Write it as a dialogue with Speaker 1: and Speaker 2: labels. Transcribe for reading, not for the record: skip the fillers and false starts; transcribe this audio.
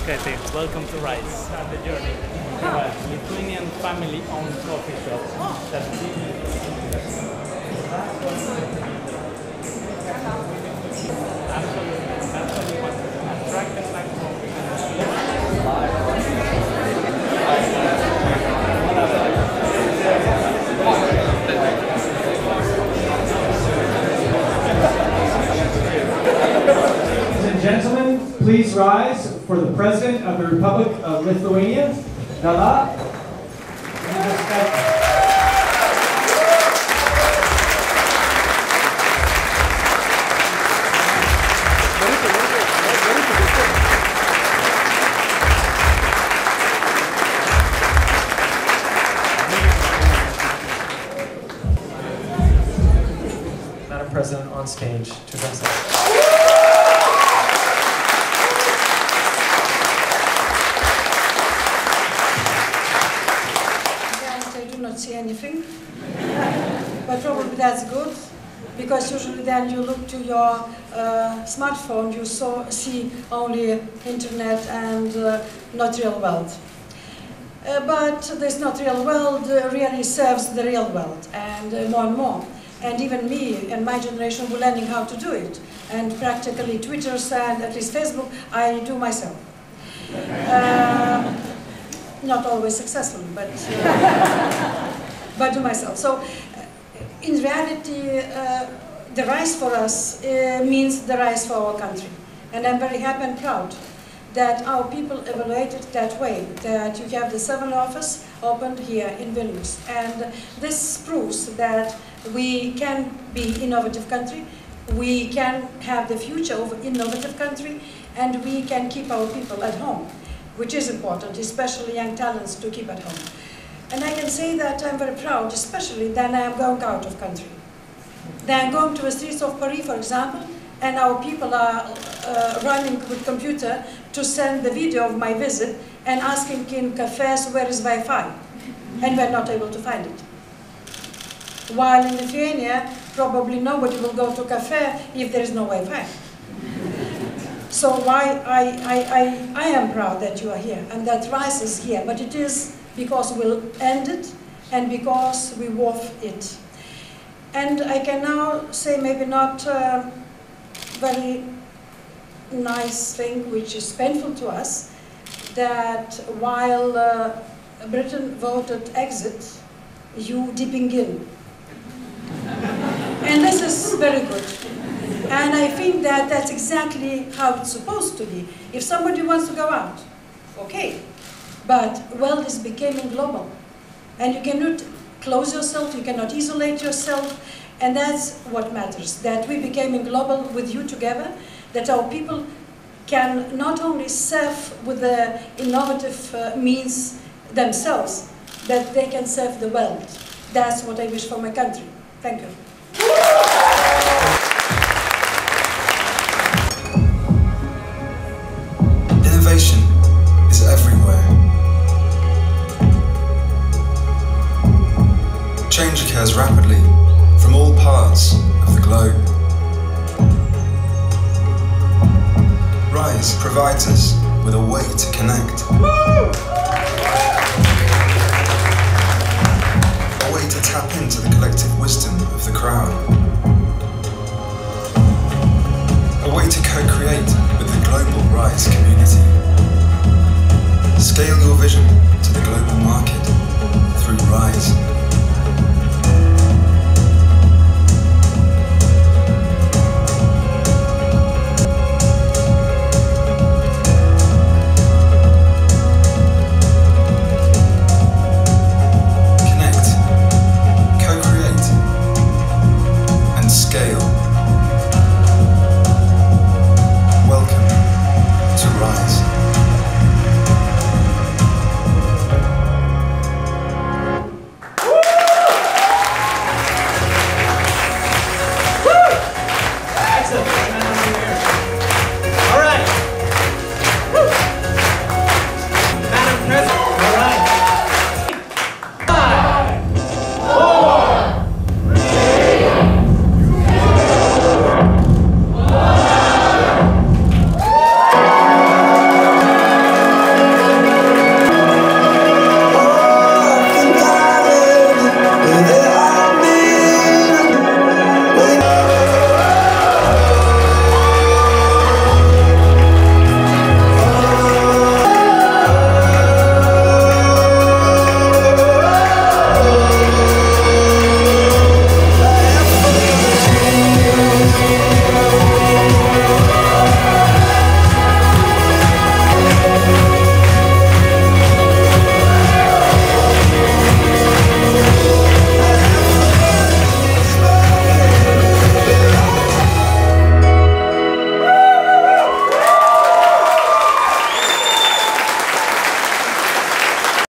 Speaker 1: Kati, welcome to Rise. Start the journey. Lithuanian family-owned coffee shop. Absolutely what attracted my
Speaker 2: Ladies and gentlemen, please rise for the President of the Republic of Lithuania, Dalia.
Speaker 3: Madam President on stage to address us.
Speaker 4: See anything, but probably that's good, because usually then you look to your smartphone, you see only internet and not real world. But this not real world really serves the real world, and more and more. And even me and my generation were learning how to do it. And practically Twitter and at least Facebook, I do myself. Not always successfully, but do myself. So, in reality, the rise for us means the rise for our country. And I'm very happy and proud that our people evaluated that way, that you have the 7th office opened here in Vilnius. And this proves that we can be innovative country, we can have the future of innovative country, and we can keep our people at home, which is important, especially young talents to keep at home. And I can say that I'm very proud, especially that I am going out of country. That I'm going to the streets of Paris, for example, and our people are running with computer to send the video of my visit and asking in cafes where is Wi-Fi, and we're not able to find it. While in Lithuania, probably nobody will go to a cafe if there is no Wi-Fi. So why I am proud that you are here and that Rise is here, but it is because we'll end it and because we worth it. And I can now say maybe not a very nice thing, which is painful to us, that while Britain voted exit, you dipping in. And this is very good. And I think that that's exactly how it's supposed to be. If somebody wants to go out, okay. But world is becoming global. And you cannot close yourself, you cannot isolate yourself. And that's what matters, that we became global with you together, that our people can not only serve with the innovative means themselves, that they can serve the world. That's what I wish for my country. Thank you.
Speaker 5: Innovation is everywhere. Change occurs rapidly from all parts of the globe. Rise provides us with a way to connect. A way to tap into the collective wisdom of the crowd. A way to co-create with the global Rise community. Scale your vision to the global market through Rise.